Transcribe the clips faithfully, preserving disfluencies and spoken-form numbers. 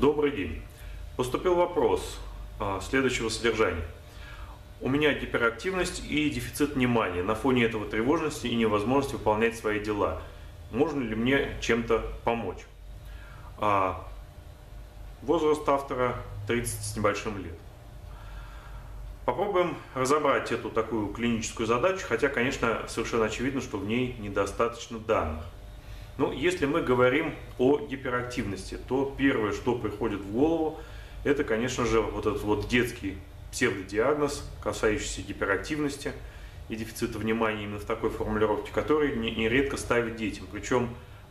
Добрый день. Поступил вопрос а, следующего содержания. У меня гиперактивность и дефицит внимания. На фоне этого тревожности и невозможность выполнять свои дела. Можно ли мне чем-то помочь? А, возраст автора тридцать с небольшим лет. Попробуем разобрать эту такую клиническую задачу, хотя, конечно, совершенно очевидно, что в ней недостаточно данных. Ну, если мы говорим о гиперактивности, то первое, что приходит в голову, это, конечно же, вот этот вот детский псевдодиагноз, касающийся гиперактивности и дефицита внимания именно в такой формулировке, который нередко ставят детям. Причем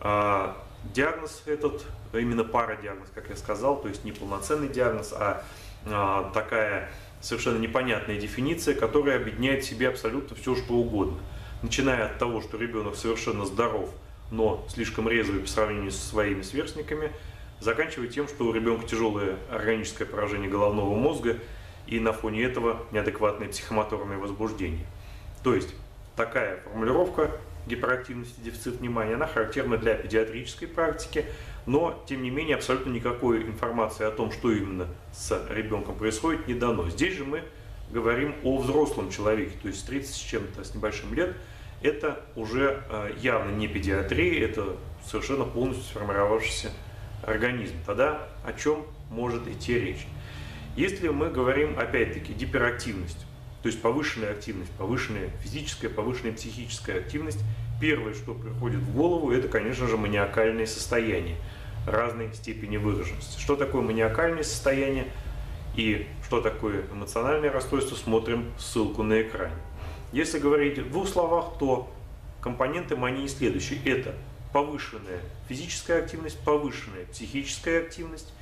э, диагноз этот, именно парадиагноз, как я сказал, то есть не полноценный диагноз, а э, такая совершенно непонятная дефиниция, которая объединяет в себе абсолютно все, что угодно. Начиная от того, что ребенок совершенно здоров, но слишком резвый по сравнению со своими сверстниками, заканчивая тем, что у ребенка тяжелое органическое поражение головного мозга и на фоне этого неадекватное психомоторное возбуждение. То есть такая формулировка гиперактивности, дефицит внимания, она характерна для педиатрической практики, но тем не менее абсолютно никакой информации о том, что именно с ребенком происходит, не дано. Здесь же мы говорим о взрослом человеке, то есть тридцать с чем-то, с небольшим лет. Это уже явно не педиатрия, это совершенно полностью сформировавшийся организм. Тогда о чем может идти речь? Если мы говорим, опять-таки, гиперактивность, то есть повышенная активность, повышенная физическая, повышенная психическая активность, первое, что приходит в голову, это, конечно же, маниакальное состояние разной степени выраженности. Что такое маниакальное состояние и что такое эмоциональное расстройство, смотрим ссылку на экране. Если говорить в двух словах, то компоненты мании следующие. Это повышенная физическая активность, повышенная психическая активность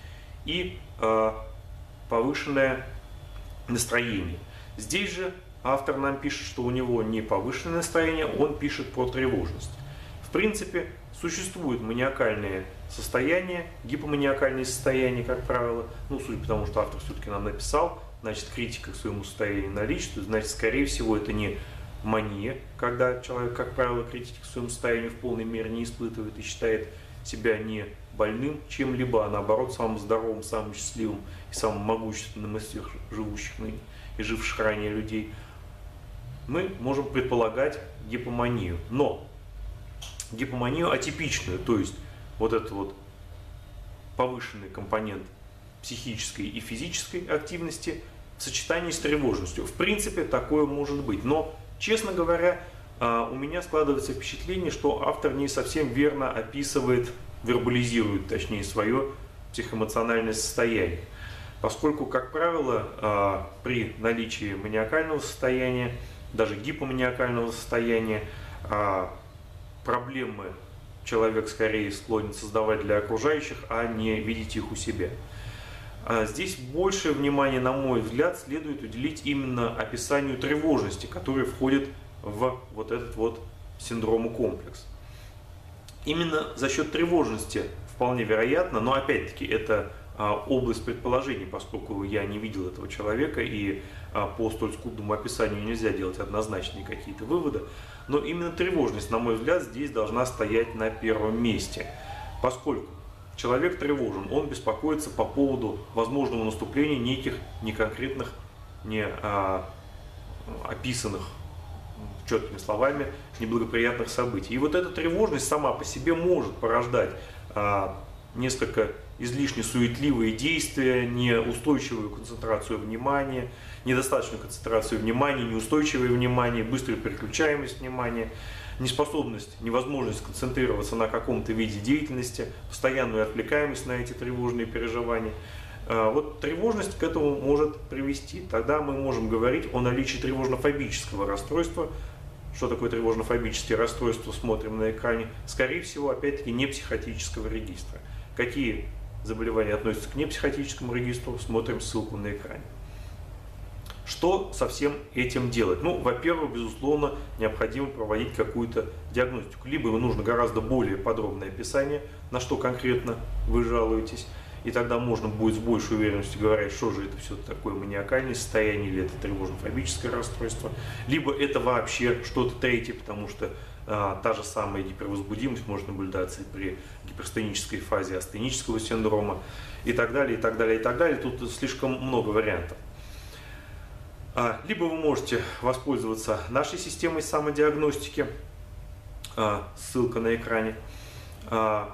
и э, повышенное настроение. Здесь же автор нам пишет, что у него не повышенное настроение, он пишет про тревожность. В принципе, существует маниакальное состояние, гипоманиакальное состояние, как правило. Ну, судя по тому, что автор все-таки нам написал, значит, критика к своему состоянию наличествует, значит, скорее всего, это не мания, когда человек, как правило, критики к своему состоянию в полной мере не испытывает и считает себя не больным чем-либо, а наоборот, самым здоровым, самым счастливым и самым могущественным из всех живущих ныне и живших ранее людей. Мы можем предполагать гипоманию, но гипоманию атипичную, то есть вот этот вот повышенный компонент психической и физической активности в сочетании с тревожностью. В принципе, такое может быть. Но, честно говоря, у меня складывается впечатление, что автор не совсем верно описывает, вербализирует, точнее, свое психоэмоциональное состояние. Поскольку, как правило, при наличии маниакального состояния, даже гипоманиакального состояния, проблемы человек скорее склонен создавать для окружающих, а не видеть их у себя. Здесь большее внимание, на мой взгляд, следует уделить именно описанию тревожности, которая входит в вот этот вот синдром-комплекс. Именно за счет тревожности вполне вероятно, но опять-таки это область предположений, поскольку я не видел этого человека и по столь скудному описанию нельзя делать однозначные какие-то выводы, но именно тревожность, на мой взгляд, здесь должна стоять на первом месте, поскольку человек тревожен, он беспокоится по поводу возможного наступления неких неконкретных, не а, описанных четкими словами неблагоприятных событий. И вот эта тревожность сама по себе может порождать а, несколько излишне суетливые действия, неустойчивую концентрацию внимания, недостаточную концентрацию внимания, неустойчивое внимание, быструю переключаемость внимания, неспособность, невозможность концентрироваться на каком-то виде деятельности, постоянную отвлекаемость на эти тревожные переживания. Вот тревожность к этому может привести. Тогда мы можем говорить о наличии тревожно-фобического расстройства. Что такое тревожно-фобические расстройства, смотрим на экране. Скорее всего, опять-таки, не психотического регистра. Какие заболевания относятся к непсихотическому регистру, смотрим ссылку на экране. Что со всем этим делать? Ну, во-первых, безусловно, необходимо проводить какую-то диагностику. Либо нужно гораздо более подробное описание, на что конкретно вы жалуетесь, и тогда можно будет с большей уверенностью говорить, что же это все такое маниакальное состояние, или это тревожно-фобическое расстройство, либо это вообще что-то третье, потому что а, та же самая гипервозбудимость может наблюдаться и при гиперстенической фазе астенического синдрома, и так далее, и так далее, и так далее. Тут слишком много вариантов. А, либо вы можете воспользоваться нашей системой самодиагностики, а, ссылка на экране. А,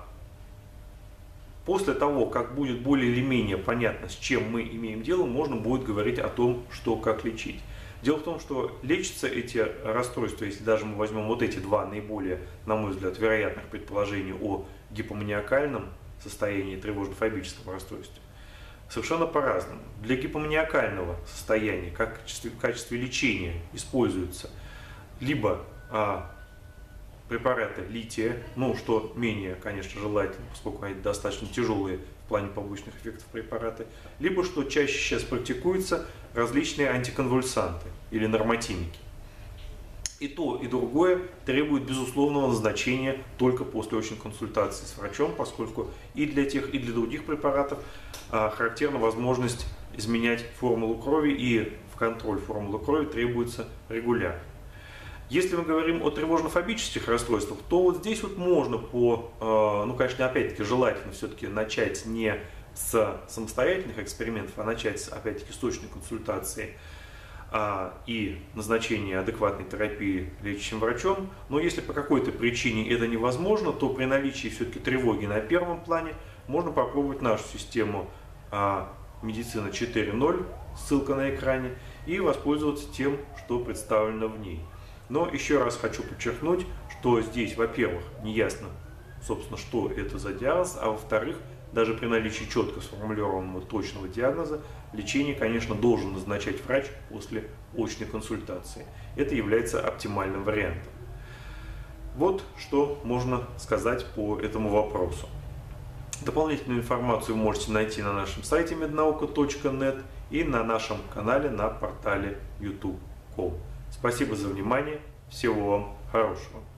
После того, как будет более или менее понятно, с чем мы имеем дело, можно будет говорить о том, что как лечить. Дело в том, что лечатся эти расстройства, если даже мы возьмем вот эти два наиболее, на мой взгляд, вероятных предположений о гипоманиакальном состоянии и тревожно-фобическом расстройстве, совершенно по-разному. Для гипоманиакального состояния, как в качестве, в качестве лечения, используются либо а, препараты лития, ну, что менее, конечно, желательно, поскольку они достаточно тяжелые в плане побочных эффектов препараты, либо, что чаще сейчас практикуется, различные антиконвульсанты или нормотимики. И то, и другое требует безусловного назначения только после очной консультации с врачом, поскольку и для тех, и для других препаратов а, характерна возможность изменять формулу крови, и в контроль формулы крови требуется регулярно. Если мы говорим о тревожно-фобических расстройствах, то вот здесь вот можно по, ну, конечно, опять-таки желательно все-таки начать не с самостоятельных экспериментов, а начать, опять-таки, с точной консультации а, и назначения адекватной терапии лечащим врачом. Но если по какой-то причине это невозможно, то при наличии все-таки тревоги на первом плане можно попробовать нашу систему а, медицина четыре ноль, ссылка на экране, и воспользоваться тем, что представлено в ней. Но еще раз хочу подчеркнуть, что здесь, во-первых, не ясно, собственно, что это за диагноз, а во-вторых, даже при наличии четко сформулированного точного диагноза, лечение, конечно, должен назначать врач после очной консультации. Это является оптимальным вариантом. Вот что можно сказать по этому вопросу. Дополнительную информацию вы можете найти на нашем сайте меднаука точка нет и на нашем канале на портале ютуб точка ком. Спасибо за внимание. Всего вам хорошего.